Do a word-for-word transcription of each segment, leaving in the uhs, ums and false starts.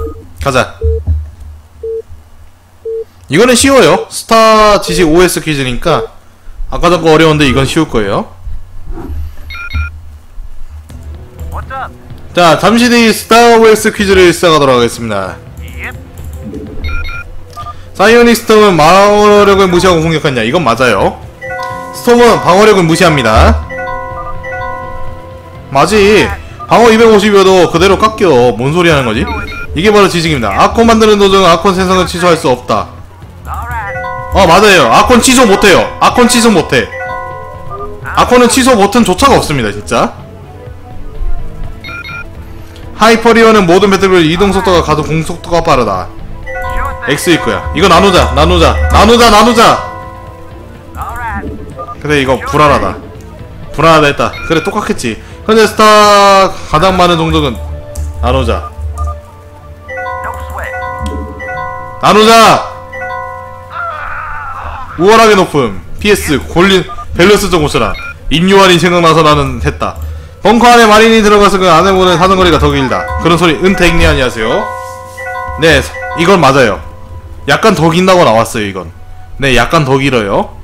가자. 이거는 쉬워요. 스타 지식 오에스 퀴즈니까 아까 전거 어려운데 이건 쉬울 거예요. 자, 잠시 뒤 스타 오에스 퀴즈를 시작하도록 하겠습니다. 사이오닉스톰은 방어력을 무시하고 공격하냐? 이건 맞아요. 스톰은 방어력을 무시합니다. 맞지? 방어 이백오십이어도 그대로 깎여. 뭔 소리 하는 거지? 이게 바로 지식입니다. 아콘 만드는 도중은 아콘 생성을 취소할 수 없다. 어, 맞아요. 아콘 취소 못해요. 아콘 취소 못해. 아콘은 취소 버튼조차가 없습니다, 진짜. 하이퍼리어는 모든 배틀별 이동속도가 가도 공속도가 빠르다. X일 거야. 이거 나누자, 나누자, 나누자, 나누자! 근데 이거 불안하다. 불안하다 했다. 그래, 똑같겠지. 현재 스타 가장 많은 종족은 나누자. 나누자! 우월하게 높음. 피에스 골린 밸런스 좀 고쳐라. 인요한이 생각나서 나는 했다. 벙커 안에 마린이 들어가서 그 안에 보는 사정거리가 더 길다. 그런 소리 은택니 아니하세요? 네, 이건 맞아요. 약간 더 긴다고 나왔어요, 이건. 네, 약간 더 길어요.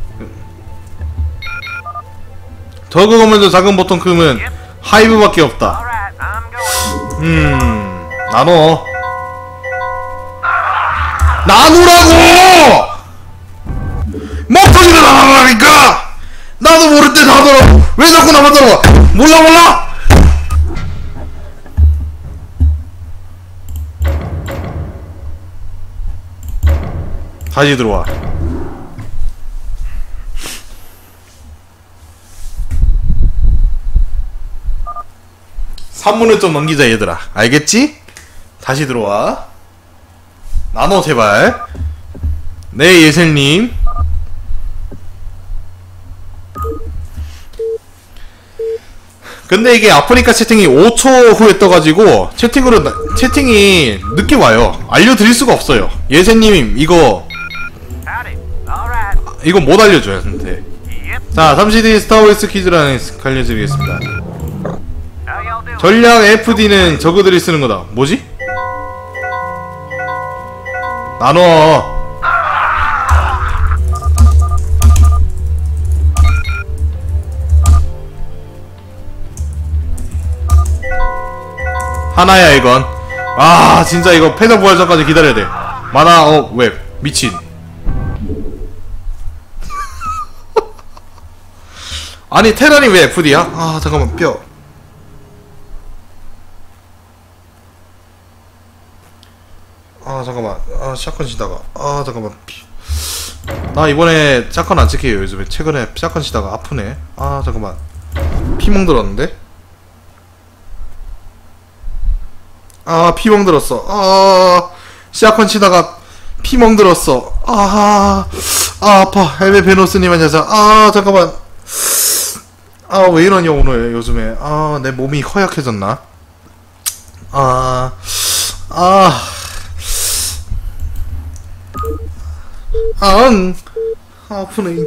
저그 건물도 작은 보통 금은 하이브밖에 없다. 음... 나눠. 나누라고! 목소리를 나누라니까! 나도 모를 때 나더라고! 왜 자꾸 나만 들어와! 몰라 몰라! 다시 들어와. 삼 분을 좀 넘기자 얘들아. 알겠지? 다시 들어와. 나눠 제발. 네 예슬님. 근데 이게 아프리카 채팅이 오 초 후에 떠가지고 채팅으로 채팅이 늦게 와요. 알려드릴 수가 없어요. 예슬님 이거 이거 못 알려줘요 근데. 자, 잠시 뒤 스타워스 퀴즈라는 알려드리겠습니다. 전략 에프디는 저그들이 쓰는 거다. 뭐지? 나눠. 하나야 이건. 아 진짜 이거 패자 부활전까지 기다려야 돼. 만화 어 웹 미친. 아니 테란이 왜 에프디야? 아 잠깐만 뼈. 아 잠깐만. 아 샷건 치다가 아 잠깐만 피. 나 이번에 샷건 안 찍혀요 요즘에. 최근에 샷건 치다가 아프네. 아 잠깐만 피멍 들었는데? 아 피멍 들었어. 아 샷건 치다가 피멍 들었어. 아, 아 아파. 엘베 베노스님만 자자. 아 잠깐만. 아 왜 이러냐 오늘 요즘에. 아 내 몸이 허약해졌나? 아 아 아응 아프네.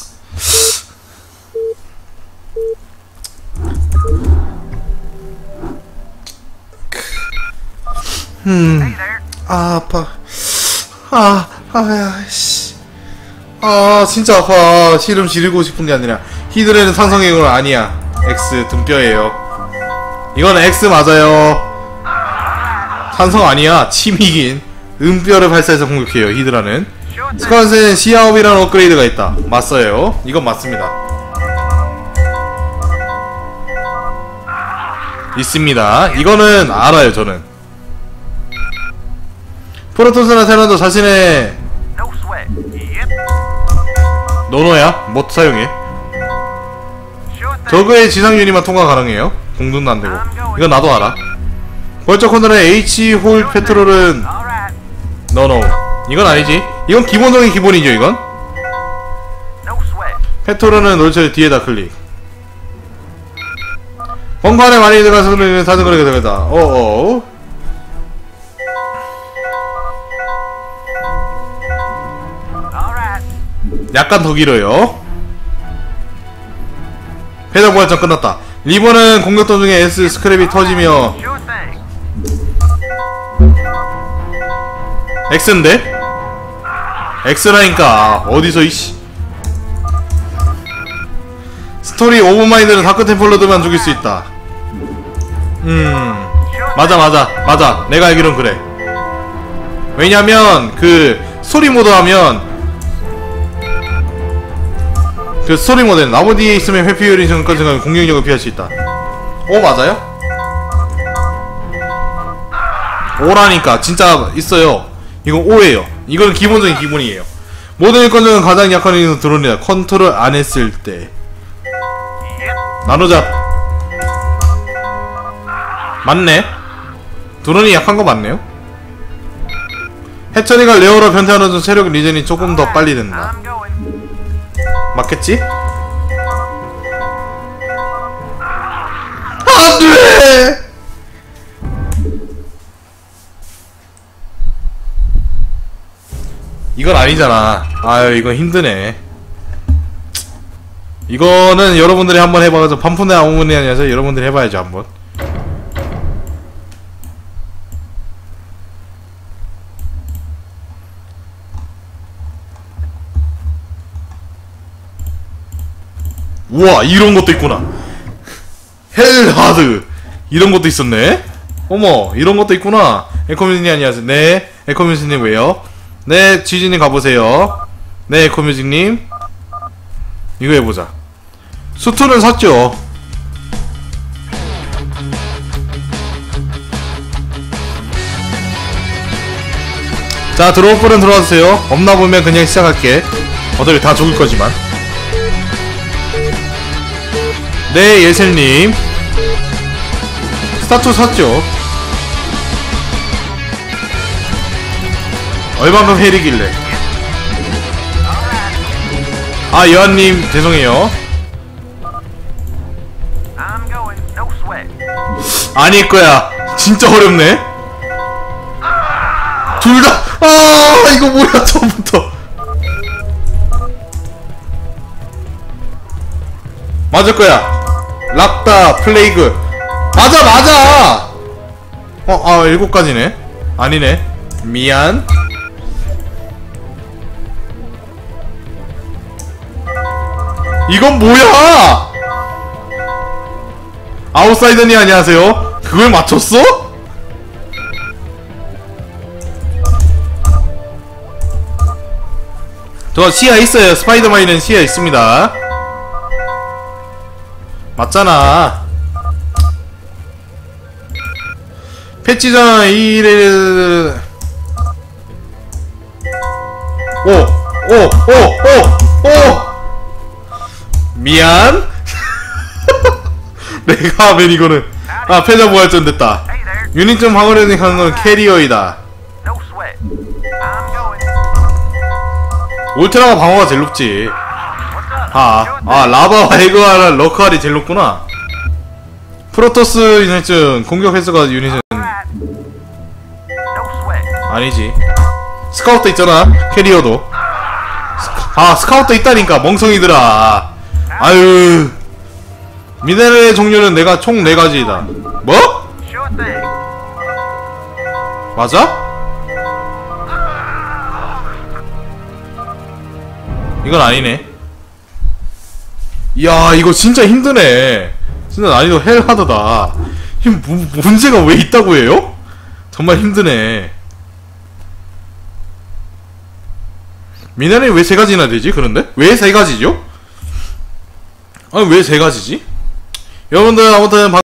음, 아 아파. 아 아야 씨. 아 진짜 아파. 시름 지르고 싶은 게 아니라 히드레는 상성의 건 아니야. X 등뼈예요. 이건 X 맞아요. 산성 아니야. 침이긴. 음뼈를 발사해서 공격해요. 히드라는. 스카운스는 시아옵이라는 업그레이드가 있다. 맞어요. 이건 맞습니다. 있습니다. 이거는 알아요 저는. 프로토스나 테란도 자신의 노노야? 못 사용해. 저그의 지상 유닛만 통과 가능해요. 공중도 안되고. 이건 나도 알아. 벌적 코너의 H홀 페트롤은 노노. 이건 아니지. 이건 기본적인 기본이죠 이건. 페트롤은 놀철 뒤에다 클릭. 벙커 안에 많이 들어가서 흐르는 사정거리가 되겠다. 어어. 약간 더 길어요. 패자 부활전 끝났다. 리버는 공격 도중에 S 스크랩이 터지며 X인데? X라니까 어디서 이씨. 스토리 오버마인드는 다크템플러들만 죽일 수 있다. 음 맞아 맞아 맞아 내가 알기론 그래. 왜냐면 그 스토리 모드 하면 그 스토리 모드는 나무 뒤에 있으면 회피율이 증가하면 공격력을 피할 수 있다. 오 맞아요? 오라니까 진짜 있어요. 이건 오예요. 이건 기본적인 기본이에요. 모든 일권 중 가장 약한 인은 드론이다. 컨트롤 안 했을 때 나누자. 맞네. 드론이 약한 거 맞네요. 해처리가 레어로 변태하는 중 체력 리젠이 조금 더 빨리 된다. 맞겠지? 안돼! 이건 아니잖아. 아유 이건 힘드네. 이거는 여러분들이 한번 해봐가지고 반푼의 아무문이 아니라서 여러분들이 해봐야죠 한번. 우와 이런 것도 있구나. 헬하드 이런 것도 있었네. 어머 이런 것도 있구나. 에코뮤직님 안녕하세요. 네 에코뮤직님 왜요? 네 지진님 가보세요. 네 에코뮤직님 이거 해보자. 수트는 샀죠. 자 들어올 분은 들어와주세요. 없나 보면 그냥 시작할게. 어차피 다 죽을 거지만. 네 예슬님 스타투 샀죠. 얼마큼 헬이길래. 아 여한님 죄송해요. 아닐 거야. 진짜 어렵네. 둘 다. 아 이거 뭐야 처음부터. 맞을 거야. 락다 플레이그 맞아 맞아. 어 아 일곱 가지네. 아니네 미안. 이건 뭐야? 아웃사이더님 안녕하세요. 그걸 맞췄어? 저 시야 있어요. 스파이더마인은 시야 있습니다. 맞잖아. 패치잖아. 이래. 오, 오, 오, 오, 오. 미안. 내가 하면 이거는 아 패자 부활전 됐다. 유닛점 방어력이 하는 건 캐리어이다. 울트라가 방어가 제일 높지. 아, 아 라바와 에그와 러크알이 제일 높구나. 프로토스 유닛은 공격 횟수가 유닛은 아니지. 스카우트 있잖아. 캐리어도. 아 스카우트 있다니까 멍청이들아. 아유 미네랄의 종류는 내가 총 네 가지이다. 뭐? 맞아? 이건 아니네. 이야 이거 진짜 힘드네. 진짜 난이도 헬하드다. 이 문제가 왜 있다고 해요? 정말 힘드네. 미네랄이 왜 세 가지나 되지? 그런데? 왜 세 가지죠? 아니 왜 세 가지지? 여러분들 아무튼